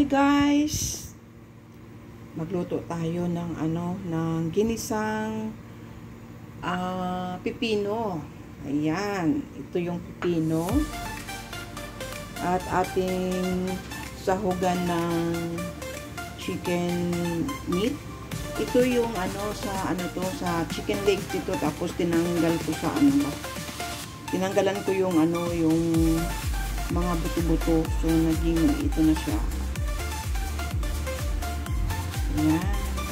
Hi guys! Magluto tayo ng ng ginisang pipino. Ayan, ito yung pipino. At ating sahugan ng chicken meat. Ito yung sa chicken legs ito, tapos tinanggal ko sa tinanggalan ko yung yung mga buto-buto. So naging ito na siya. Ayan.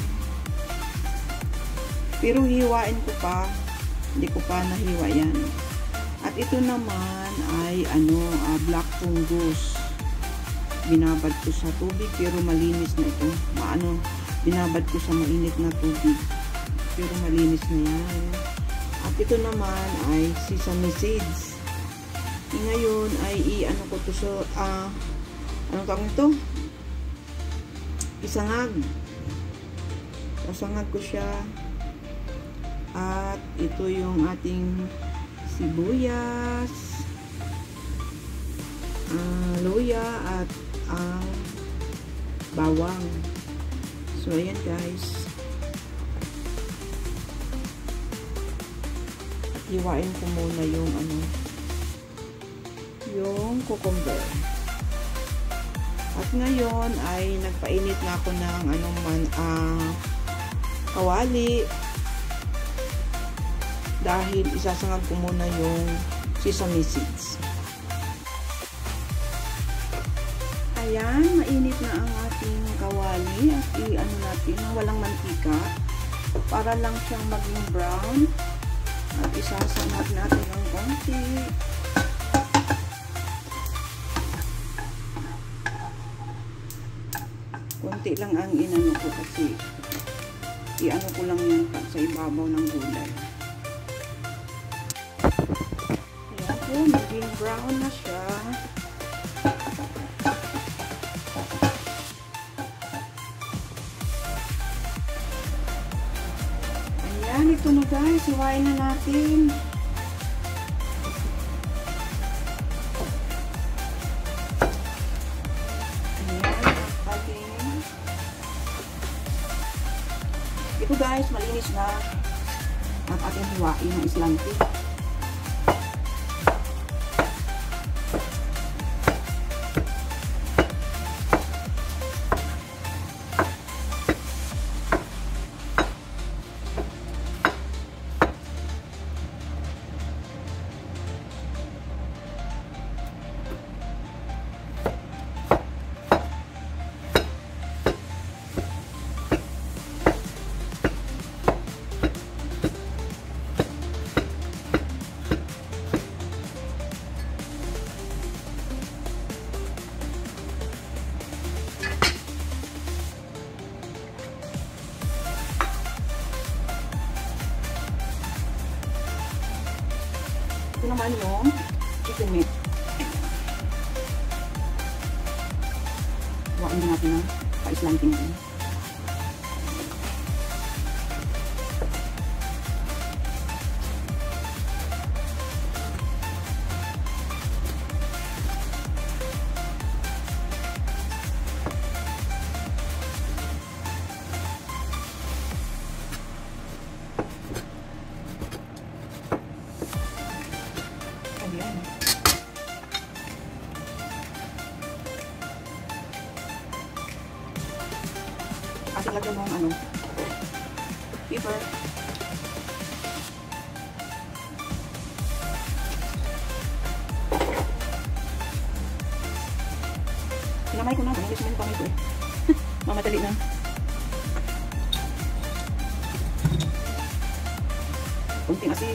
Pero hiwain ko pa. Hindi ko pa nahiwa yan. At ito naman ay black fungus. Binabad ko sa tubig pero malinis na ito. Binabad ko sa mainit na tubig. Pero malinis na yan. At ito naman ay sesame seeds. Ngayon ay ko to sa anong tawag nito? Isangag. Isangag ko siya. At ito yung ating sibuyas, luya at bawang. So ayan guys. Hiwain ko muna yung yung cucumber. At ngayon ay nagpainit na ako ng kawali dahil isasangag ko muna yung sesame seeds. Ayan, mainit na ang ating kawali at natin walang mantika para lang siyang maging brown. At isasangag natin ng konti. Konti lang ang ko kasi ko lang yan sa ibabaw ng gulay. Ayan po, maging brown na siya. Ayan, ito na guys, iwain na natin. Ito guys, malinis na at ating hiwain ng islanti. Ito naman yung chicken meat. Huwain din natin ng pa-islanting din. At lagyan mo ang pepper. Pinamay ko na, manilis mo yung kamay ko eh. Mamadali na. Kunting asin.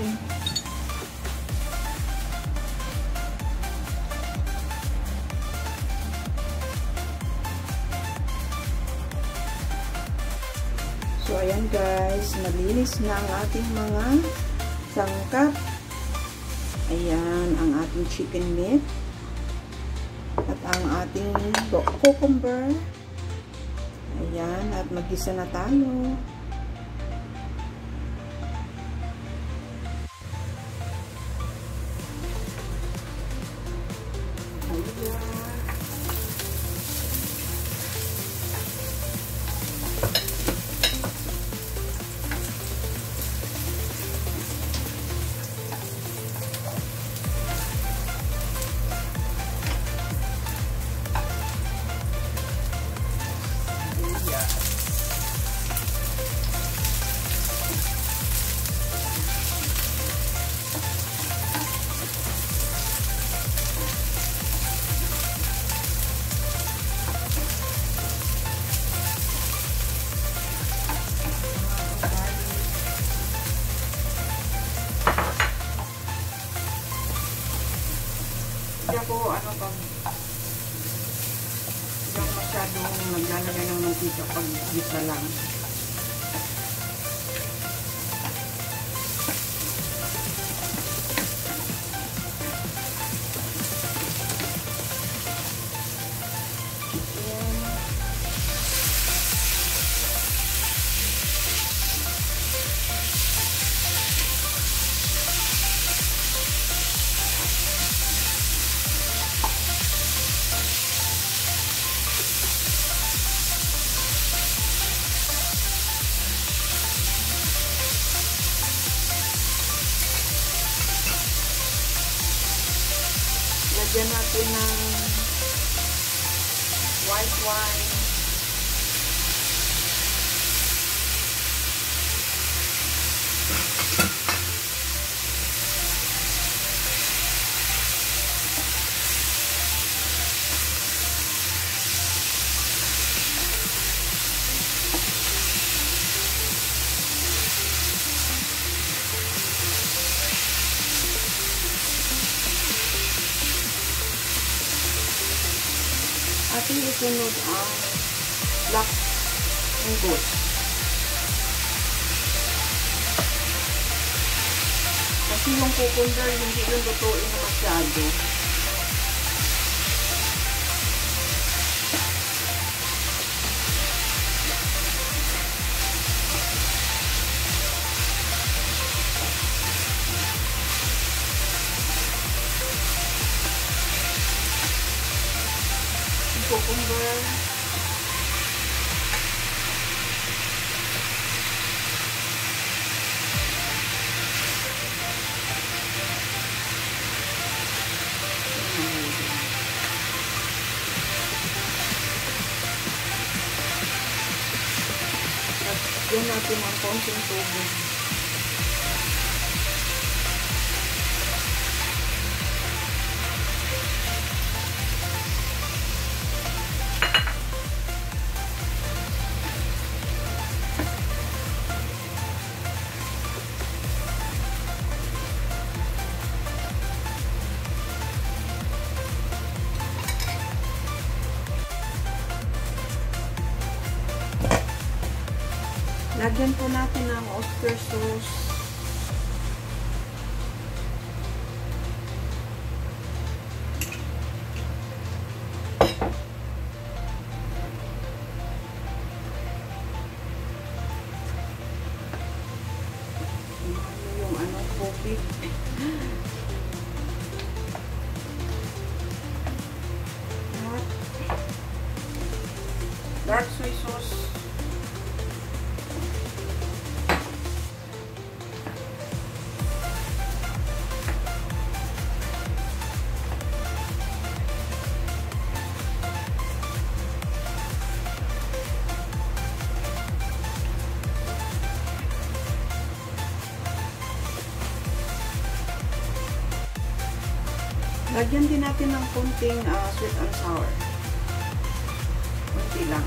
So, ayan guys, malinis na ang ating mga sangkap. Ayan, ang ating chicken meat. At ang ating cucumber. Ayan, at mag-isa na tayo. Ayan. ako, ano, pag yung masyadong naglalagay ng mantika pag gisa lang. Lagyan natin ng white wine. Ating isunod ang black angus. Kasi yung cucumber, hindi yung lutuin na masyado. Cucumber. Lagyan natin ang konting tubig. Lagyan po natin ng oyster sauce. Yung anong coffee. Dark soy sauce. Lagyan din natin ng konting sweet and sour. Konti lang.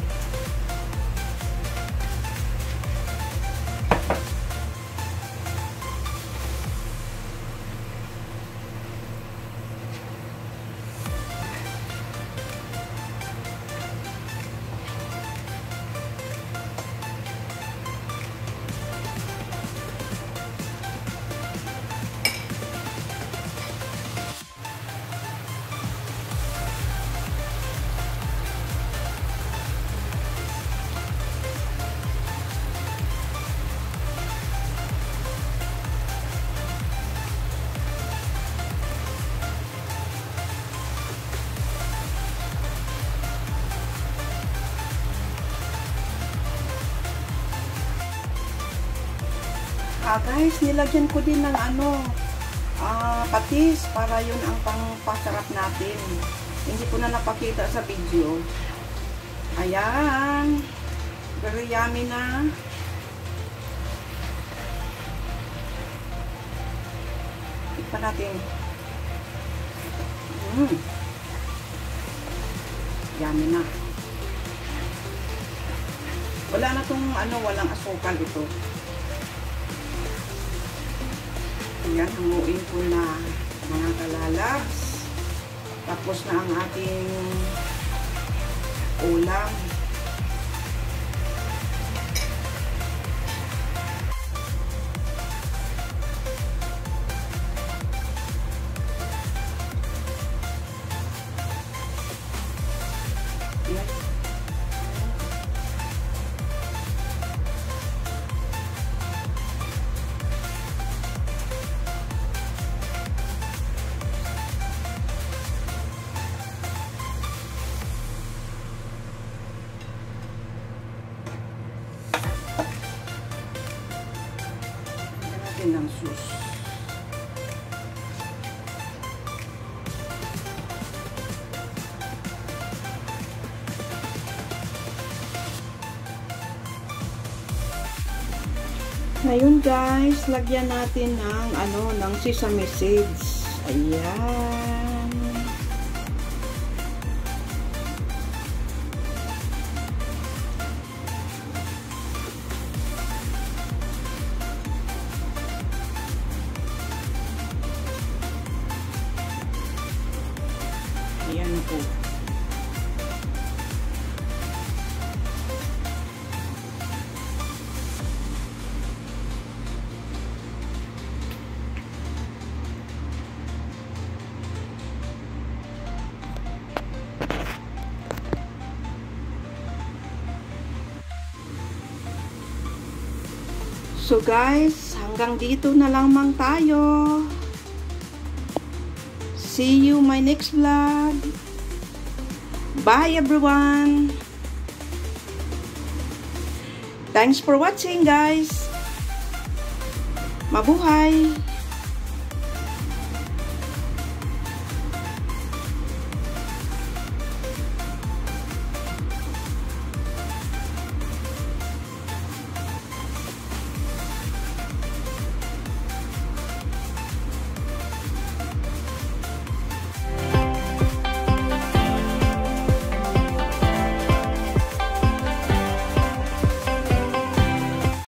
Guys, nilagyan ko din ng patis para yun ang pangpasarap natin. Hindi ko na napakita sa video. Ayan. Very yummy na. Tikpan natin. Yummy na. Wala na tong walang asukal ito. Ayan, hanguin ko na mga kalalabs. Tapos na ang ating ulam. Ng sauce. Ngayon guys, lagyan natin ng sesame seeds. Ayan. Ayan po. So guys, hanggang dito na lamang tayo. See you my next vlog. Bye everyone. Thanks for watching guys. Mabuhay.